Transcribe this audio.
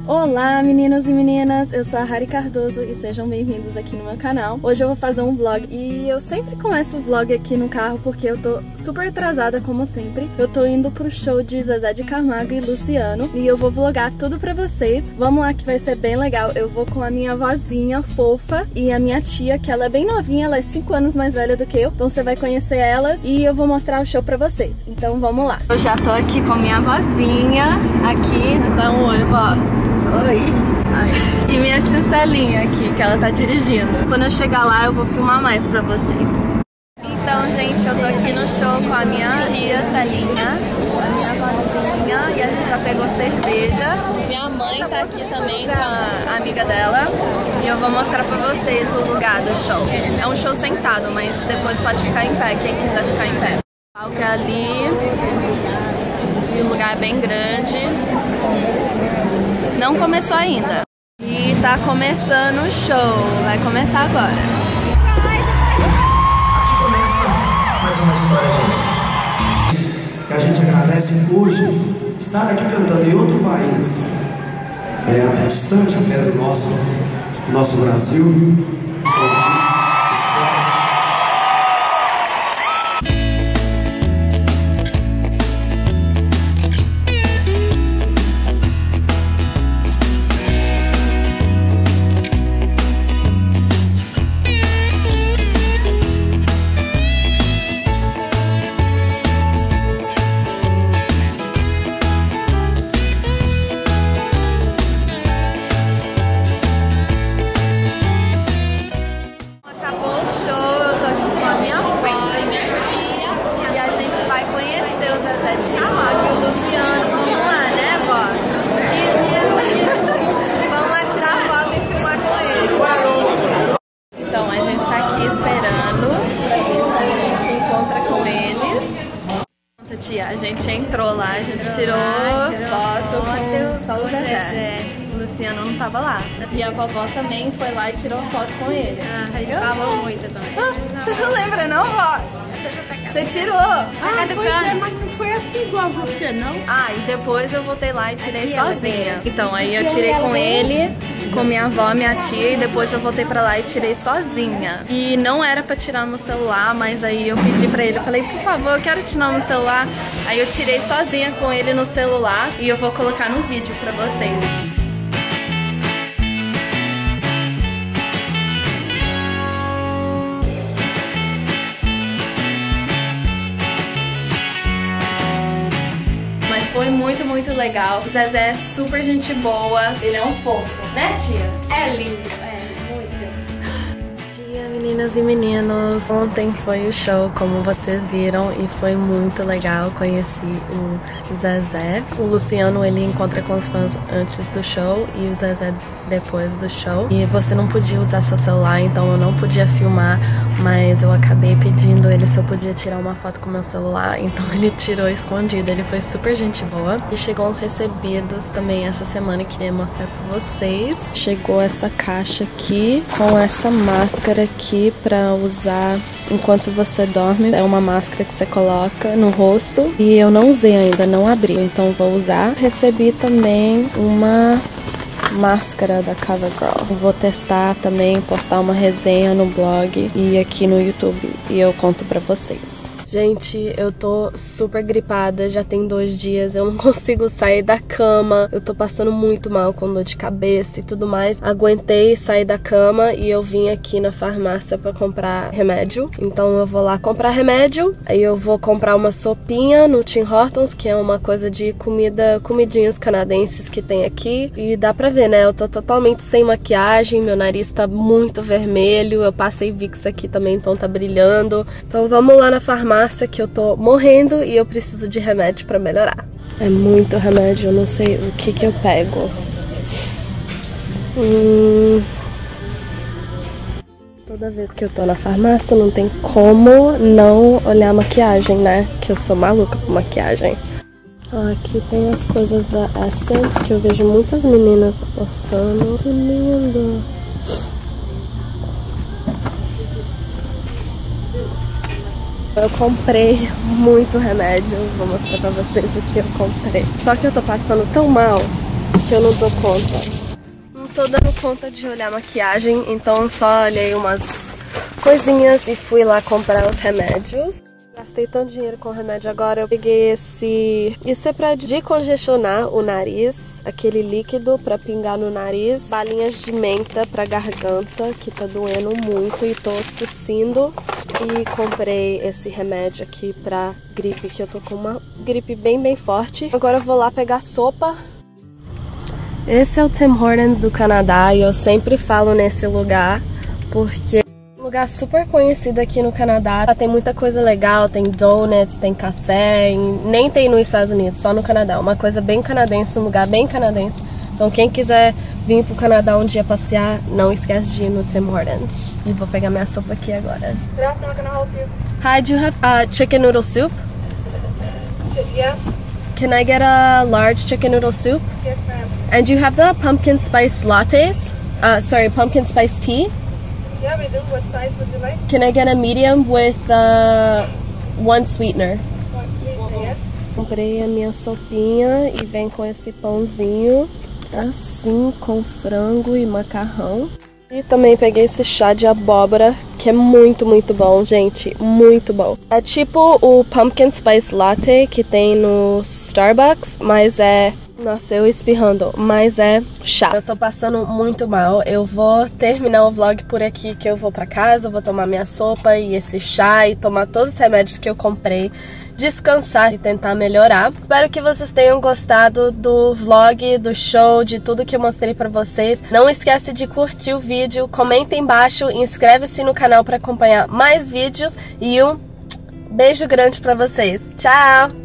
Olá meninos e meninas, eu sou a Hari Cardoso e sejam bem-vindos aqui no meu canal. Hoje eu vou fazer um vlog e eu sempre começo o vlog aqui no carro porque eu tô super atrasada como sempre. Eu tô indo pro show de Zezé de Camargo e Luciano e eu vou vlogar tudo pra vocês. Vamos lá que vai ser bem legal. Eu vou com a minha vozinha fofa e a minha tia, que ela é bem novinha, ela é 5 anos mais velha do que eu. Então você vai conhecer elas e eu vou mostrar o show pra vocês. Então vamos lá. Eu já tô aqui com minha vozinha aqui, dá um oi, vó. Oi. Ai. E minha tia Celinha aqui, que ela tá dirigindo. Quando eu chegar lá, eu vou filmar mais pra vocês. Então, gente, eu tô aqui no show com a minha tia Celinha, a minha vozinha, e a gente já pegou cerveja. Minha mãe tá aqui também com a amiga dela. E eu vou mostrar pra vocês o lugar do show. É um show sentado, mas depois pode ficar em pé, quem quiser ficar em pé. O palco é ali. E o lugar é bem grande. Não começou ainda. E tá começando o show. Vai começar agora. Aqui começa mais uma história de vida. E a gente agradece hoje estar aqui cantando em outro país. Até distante até do nosso Brasil. A gente entrou lá, a gente tirou foto com só o Zezé. O Luciano não tava lá. E a vovó também foi lá e tirou foto com ele. A gente falou muito também. Você não lembra não, vó? Você tirou. Mas não foi assim igual você, não? Ah, e depois eu voltei lá e tirei sozinha. Então, aí eu tirei com ele, com minha avó, minha tia, e depois eu voltei pra lá e tirei sozinha. E não era pra tirar no celular, mas aí eu pedi pra ele, eu falei, por favor, eu quero tirar no celular. Aí eu tirei sozinha com ele no celular e eu vou colocar no vídeo pra vocês. Foi muito, muito legal. O Zezé é super gente boa. Ele é um fofo, né, tia? É lindo, muito. Bom dia, meninas e meninos. Ontem foi o show, como vocês viram, e foi muito legal. Conheci o Zezé. O Luciano, ele encontra com os fãs antes do show e o Zezé depois do show. E você não podia usar seu celular, então eu não podia filmar, mas eu acabei pedindo ele se eu podia tirar uma foto com meu celular, então ele tirou escondido. Ele foi super gente boa. E chegou uns recebidos também essa semana, que queria mostrar pra vocês. Chegou essa caixa aqui com essa máscara aqui pra usar enquanto você dorme. É uma máscara que você coloca no rosto e eu não usei ainda, não abri, então vou usar. Recebi também uma máscara da CoverGirl. Vou testar também, postar uma resenha no blog e aqui no YouTube e eu conto pra vocês. Gente, eu tô super gripada, já tem 2 dias, eu não consigo sair da cama, eu tô passando muito mal com dor de cabeça e tudo mais. Aguentei sair da cama e eu vim aqui na farmácia pra comprar remédio. Então eu vou lá comprar remédio, aí eu vou comprar uma sopinha no Tim Hortons, que é uma coisa de comidinhas canadenses que tem aqui. E dá pra ver, né, eu tô totalmente sem maquiagem, meu nariz tá muito vermelho, eu passei Vicks aqui também, então tá brilhando. Então vamos lá na farmácia, que eu tô morrendo e eu preciso de remédio pra melhorar. É muito remédio, eu não sei o que eu pego. Toda vez que eu tô na farmácia não tem como não olhar a maquiagem, né? Que eu sou maluca por maquiagem. Aqui tem as coisas da Essence que eu vejo muitas meninas postando. Que lindo! Eu comprei muito remédio, vou mostrar pra vocês o que eu comprei. Só que eu tô passando tão mal que eu não dou conta. Não tô dando conta de olhar maquiagem, então só olhei umas coisinhas e fui lá comprar os remédios. Gastei tanto dinheiro com remédio agora. Eu peguei esse... Isso é pra decongestionar o nariz. Aquele líquido pra pingar no nariz. Balinhas de menta pra garganta, que tá doendo muito e tô tossindo. E comprei esse remédio aqui pra gripe, que eu tô com uma gripe bem forte. Agora eu vou lá pegar sopa. Esse é o Tim Hortons do Canadá e eu sempre falo nesse lugar porque... lugar super conhecido aqui no Canadá. Tem muita coisa legal, tem donuts, tem café, nem tem nos Estados Unidos, só no Canadá. Uma coisa bem canadense, um lugar bem canadense. Então quem quiser vir pro Canadá um dia passear, não esquece de ir no Tim Hortons. E vou pegar minha sopa aqui agora. Hi, do you have chicken noodle soup? Yeah. Can I get a large chicken noodle soup? Yes, ma'am. And do you have the pumpkin spice lattes? Sorry, pumpkin spice tea? Yeah, we do. What size would you like? Can I get a medium with one sweetener? Yes. Comprei a minha sopinha e vem com esse pãozinho, assim, com frango e macarrão. E também peguei esse chá de abóbora, que é muito bom, gente, muito bom. É tipo o Pumpkin Spice Latte que tem no Starbucks, mas é... Nossa, eu espirrando, mas é chá. Eu tô passando muito mal, eu vou terminar o vlog por aqui, que eu vou pra casa, vou tomar minha sopa e esse chá e tomar todos os remédios que eu comprei, descansar e tentar melhorar. Espero que vocês tenham gostado do vlog, do show, de tudo que eu mostrei pra vocês. Não esquece de curtir o vídeo, comenta embaixo, inscreve-se no canal pra acompanhar mais vídeos e um beijo grande pra vocês. Tchau!